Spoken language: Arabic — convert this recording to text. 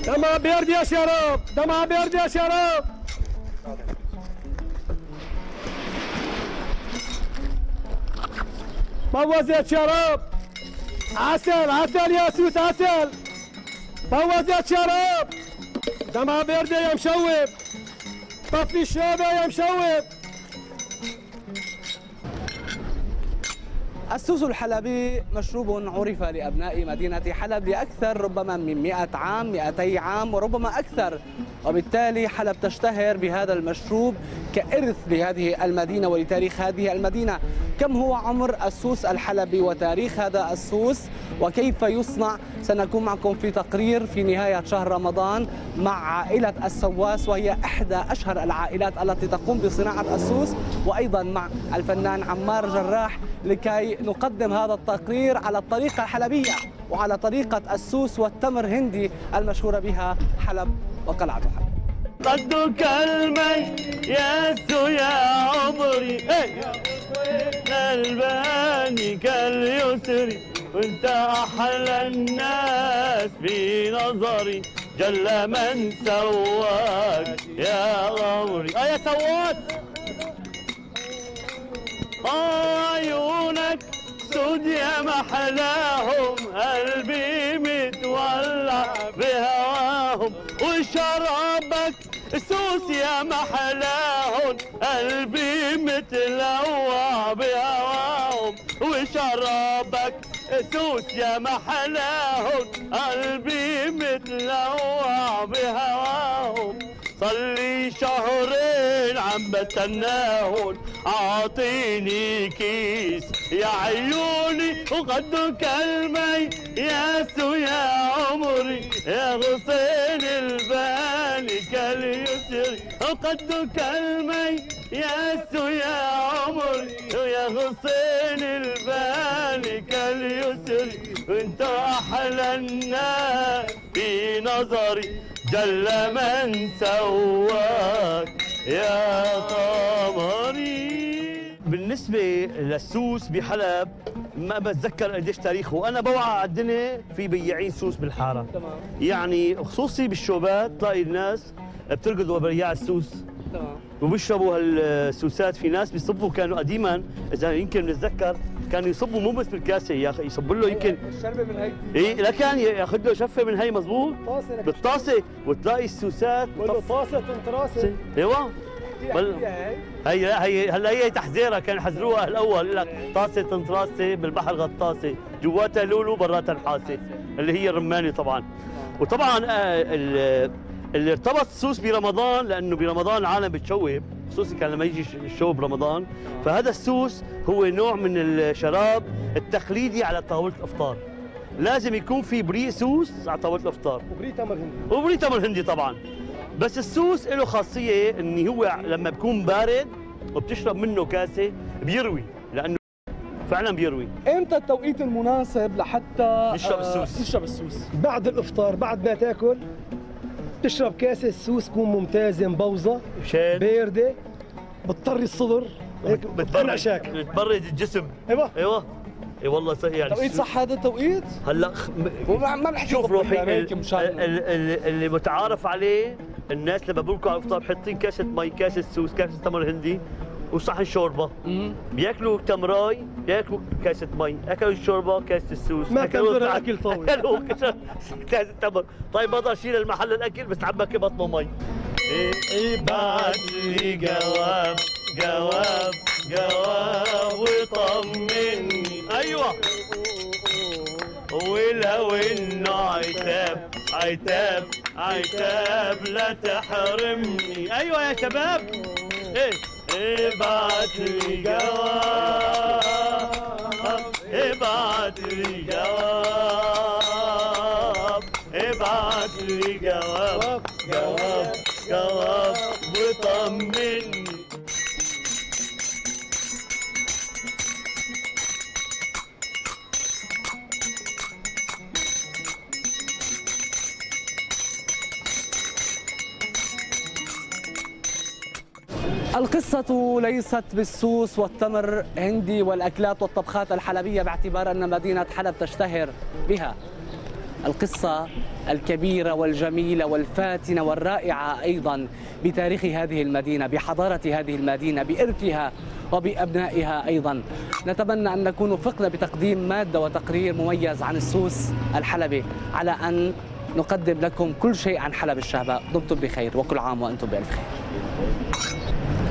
دمها بيرد يا شراب، دمها بيرد يا شراب. فوز يا شراب. عسل عسل يا سوس عسل. فوز يا شراب. دمها بيرد يا مشوب. طفي الشوبة يا مشوب. السوس الحلبي مشروب عرف لأبناء مدينة حلب لأكثر ربما من 100 عام 200 عام وربما أكثر، وبالتالي حلب تشتهر بهذا المشروب كإرث لهذه المدينة ولتاريخ هذه المدينة. كم هو عمر السوس الحلبي وتاريخ هذا السوس وكيف يصنع؟ سنكون معكم في تقرير في نهاية شهر رمضان مع عائلة السواس، وهي إحدى أشهر العائلات التي تقوم بصناعة السوس، وأيضا مع الفنان عمار جراح لكي نقدم هذا التقرير على الطريقة الحلبية وعلى طريقة السوس والتمر هندي المشهورة بها حلب وقلعة حلب. قدك المي ياسو يا عمري الباني كاليسري وانت احلى الناس في نظري جل من سواك يا غمري يا سواك. عيونك سود يا محلاهم قلبي متولع بهواهم وشرابك سوس يا محلاهم قلبي متلوع بهواهم وشرابك سوس يا محلاهم قلبي متلوع بهواهم. صلي شهرين عم بستناهن اعطيني كيس يا عيوني وقدك المي ياسو يا عمري يا غصين الباني كاليسري وقدك المي ياسو يا عمري يا غصين الباني كاليسري وانت احلى الناس في نظري جل من سواك يا قمري. بالنسبة للسوس بحلب ما بتذكر قديش تاريخه، أنا بوعى على الدنيا في بياعين سوس بالحارة. تمام. يعني خصوصي بالشوبات تلاقي الناس بترقد وبياع السوس. تمام. وبيشربوا هالسوسات، في ناس بيصبوا كانوا قديما إذا يمكن نتذكر كانوا يصبوا مو بس بالكاسه يا اخي، يصبوا له يمكن الشربه من هي. ايه لا كان ياخذ له شفه من هي مزبوط بالطاسه وتلاقي السوسات طاسه طراسه. ايوه هي هلا هي تحذيرها كانوا يحذروها الاول يقول لك طاسه طنطراسه بالبحر غطاسه جواتها لولو براتها نحاسه اللي هي الرمانه طبعا. وطبعا اللي ارتبط السوس برمضان لانه برمضان العالم بتشوب، خصوصي كان لما يجي الشوب برمضان، فهذا السوس هو نوع من الشراب التقليدي على طاوله الافطار. لازم يكون في بريق سوس على طاوله الافطار وبريق تمر هندي وبريق تمر هندي طبعا. بس السوس له خاصيه ان هو لما بيكون بارد وبتشرب منه كاسه بيروي، لانه فعلا بيروي. امتى التوقيت المناسب لحتى نشرب السوس؟ نشرب السوس بعد الافطار، بعد ما تاكل تشرب كاسه السوس تكون ممتازه مبوظه بارده بتطري الصدر هيك بتبرد الجسم. ايوه اي والله صحيح. يعني توقيت صح هذا التوقيت؟ هلا ما بنحكي شوف روحي اللي متعارف عليه الناس لما بيركوا على الافطار حاطين كاسه مي، كاسه سوس، كاسه تمر هندي وصحن شوربه. بياكلوا تمراي، بياكلوا كاسه مي، اكلوا الشوربه كاسه السوس، ما كان دور الاكل طويل اكلوا كاسه تمر. طيب بقدر اشيل المحل الاكل بس عبك بطنه مي. ابعت لي جواب جواب جواب وطمني. ايوه ولو انه عتاب عتاب عتاب لا تحرمني. ايوه يا شباب ايه ابعت لي جواب ابعت لي جواب ابعت لي جواب جواب جواب وطمني. القصة ليست بالسوس والتمر هندي والأكلات والطبخات الحلبية باعتبار أن مدينة حلب تشتهر بها، القصة الكبيرة والجميلة والفاتنة والرائعة أيضا بتاريخ هذه المدينة، بحضارة هذه المدينة، بإرثها وبأبنائها أيضا. نتمنى أن نكون وفقنا بتقديم مادة وتقرير مميز عن السوس الحلبي، على أن نقدم لكم كل شيء عن حلب الشهباء. دمتم بخير وكل عام وأنتم بألف خير.